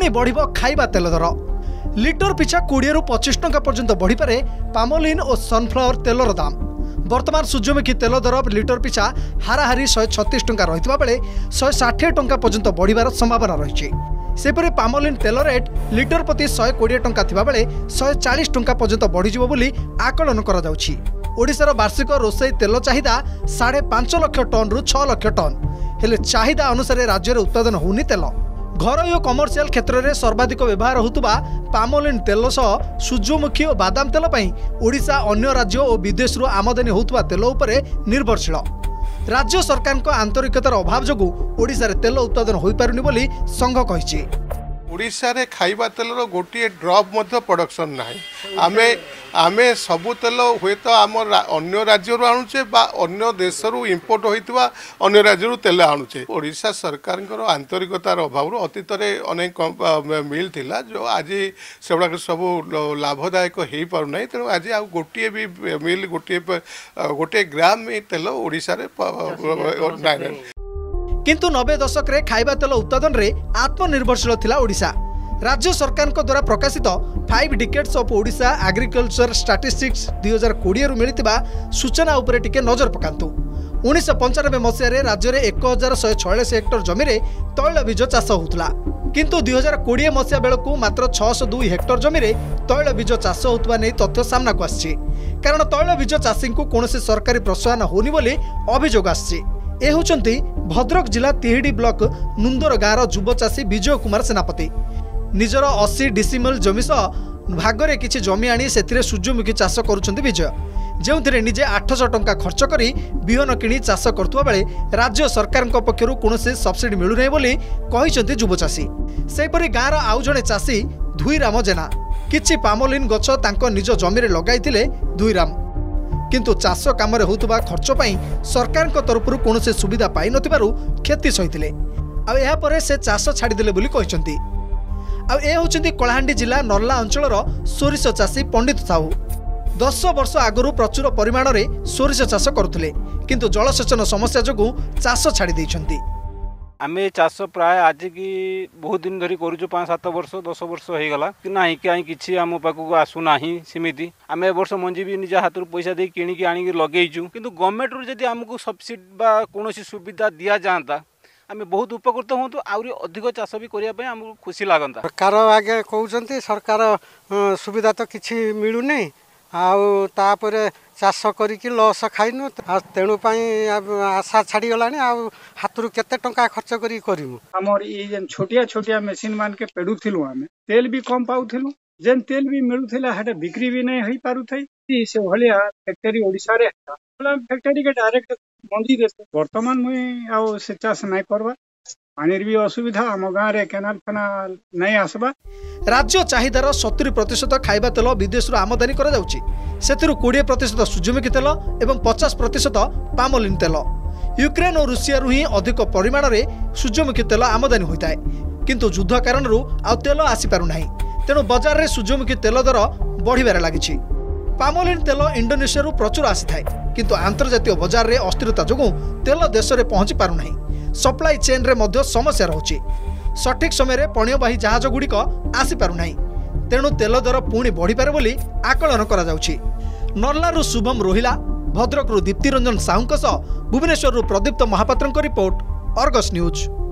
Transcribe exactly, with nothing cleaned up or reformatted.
पुणी बढ़िबो खाइबा तेल दर। लिटर पिछा बीस रु पच्चीस टंका पर्यंत बढ़ी पारे पामोलिन और सनफ्लावर तेलर दाम। वर्तमान सूर्यमुखी तेल दर लिटर पिछा हाराहारी शहे छत्तीस टंका रही बेले शहे षाठी टंका पर्यंत बढ़िबार संभावना रही। सेपरी पामोलिन तेल रेट लिटर प्रति शहे कोड़े टंका थिबा बेले शहे चालीस टंका पर्यंत बढ़ीजिबो बोली आकलन करा जाउछि। ओडिशार वार्षिक रोसई तेल चाहिदा साढ़े पांच लक्ष टन रु छह लक्ष टन हेले चाहिदा अनुसार राज्य में उत्पादन होनी तेल। घर और कमर्शियल क्षेत्र में सर्वाधिक व्यवहार होतुबा पामोलिन तेल सह सूर्यमुखी और बादाम तेल पई ओडिशा अन्य राज्य और विदेश आमदानी होतुबा तेल उपरे निर्भरशील। राज्य सरकार को आंतरिकतार अभाव जोगु ओडिशा रे तेल उत्पादन होई पारुनी बोली संघ कहिछि। ओडिशा रे खाइबा तेलर गोटे ड्रप मध्य प्रोडक्शन ना आमे आमे सबु तेल हुए तो आम अन्य राज्य आणुचे बा अन्य देश इंपोर्ट होइतबा अन्य राज्य तेल आणुचे। ओडिशा सरकार आंतरिकतार अभाव अतीत अनेक मिल थिला जो आज से सब लाभदायक हो पार ना। तेणु आज आ गोटे भी मिल गोटे गोटे ग्राम तेल ओडिशा रे किंतु नब्बे दशक रे खाइबा तेल उत्पादन रे आत्मनिर्भरशील थिला ओडिशा। राज्य सरकार द्वारा प्रकाशित five decades of Odisha agriculture statistics दुई हजार कोड़े मिलता सूचना उपरे टिके नजर पकांतु। उन्नीस पंचानबे मसीह राज्य में एक हजार शहे छयालीस हेक्टर जमी तैल बीज चाष होता किंतु दुई हजार कोड़े मसीहा बेलू मात्र छःश दुई हेक्टर जमी तैल बीज चाष होता नहीं तथ्य सामना को आसी। कारण तैल बीज चाषी को कौन सरकारी प्रोत्साहन होनी बोली अभियोग आसी। ए होचंती भद्रक जिला तिहिडी ब्लॉक नुंदर गाँव युव चाषी विजय कुमार सेनापति। निजर अस्सी डिसिमल जमी सह भागरे किछि जमी आनी सेथिरे सूर्यमुखी चाष करुछंती विजय, जेउथिरे निजे आठश टंका खर्च करी बिहन किणी चाष करथुवा बेले राज्य सरकार पक्षरु कोनोसी सब्सिडी मिलु नै बोली कहिसंती युव चाषी। सेहिपरि गाँर आउ जणे चाषी धुईराम जेना किछि पामोलिन गछ तांको निज जमीरे लगाइथिले धुईराम, किंतु चाष काम होउतबा खर्च पई सरकार तरफरु कोनोसी सुविधा पाई नथिबारु क्षति सहिथिले। आ एहा परे से चाष छाड़ी देले बोली कहिसंती। आ ए होचंती कलाहांडी जिला नर्ला अंचलर सोरिष चाषी पंडित साहू। दस वर्ष आगु प्रचुर परिमाण में सोरिष चाष करुले किंतु जलसेचन समस्या जोगु चाष छाड़ी देइछंती। आमे चाष प्राय आज की बहुत दिन धरी करूँ पाँच सात वर्ष दस वर्ष हो गला कि ना कहीं किसी आम पाखक आसुना सेमती आम ए वर्ष मंजी भी निज हाथ पैसा दे किणिकी आनिक लगेचु किंतु गवर्नमेंट रू जदि आमको सब्सिडी बा कौन सुविधा दि जाता आम बहुत उपकृत हूँ आहरी अधिक चाष भी करने आमको खुशी लगता। सरकार आगे कहते सरकार सुविधा तो किसी मिलूनी आपर चाष करिकी लस खाइनु तेणु आशा छाड़ी गला हाथ रू केते टंका खर्च करी करिमु। हमर ई जेन छोटिया छोटिया मशीन मान के पेडुथिलु आमे तेल भी कम पाउथिलु जेन तेल भी मिलुथिला हटे बिक्री भी नहीं होई पारुथई से भलिया फैक्ट्री ओडिसा रे फैक्ट्री के डायरेक्ट मंदी देते वर्तमान मुई आउ से चाष नहीं करबा पानी भी असुविधा आम गाँव रे केनाल फेनाल नहीं आसबा। राज्य चाहिदार सत्तरी प्रतिशत खाइबा तेल विदेश आमदानी करा जाउची सेतिरु बीस प्रतिशत सूर्यमुखी तेल एवं पचास प्रतिशत पामोलिन तेल। यूक्रेन और रूसिया ही अधिक परिमाण में सूर्यमुखी तेल आमदानी होता है किंतु युद्ध कारण आ तेल आसी पारु नाही तेणु बाजार में सूर्यमुखी तेल दर बढ़िबार लागिछि। पामोलिन तेल इंडोनेशिया रु प्रचुर आसी थाए किंतु अंतर्जातीय बाजार में अस्थिरता जोगु तेल देश में पहुंची पारु नाही। सप्लाई चेन रे मध्य समस्या रहुछि। सठिक समय रे पण्यवाही जहाज गुड़िक आसी पारु नाही तेणु तेल दर पुणी बढ़ी पारे बोली आकलन करा जाउछि। नर्लारु शुभम रोहिला, भद्रकरू दीप्ति रंजन साहू, भुवनेश्वर प्रदीप्त महापात्र रिपोर्ट, अर्गस न्यूज।